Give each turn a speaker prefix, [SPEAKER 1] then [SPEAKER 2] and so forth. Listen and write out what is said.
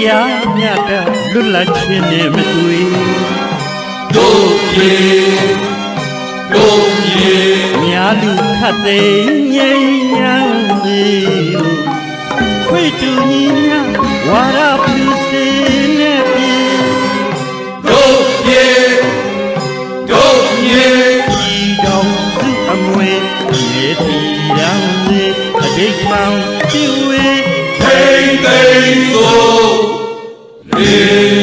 [SPEAKER 1] တရားမြတ်တာလွတ်လပ်ခြင်းနဲ့မတွေ့
[SPEAKER 2] တို့ပြေ
[SPEAKER 1] များလူခတ်သိမ်းငြိမ်းချမ်းသည်ခွေတူညီများဝါရပြုစေနဲ့ပြေ
[SPEAKER 2] တို့ပြေ
[SPEAKER 1] ဤတော်စုအမွေမြေတီရန်စေအတိတ်မှန်ပြည့်ဝ
[SPEAKER 2] ထိန်သိမ်းသောလေ